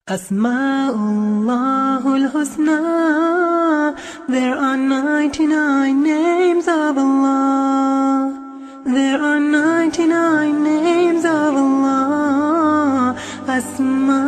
Asma'ullahul Husna. There are 99 names of Allah. There are 99 names of Allah.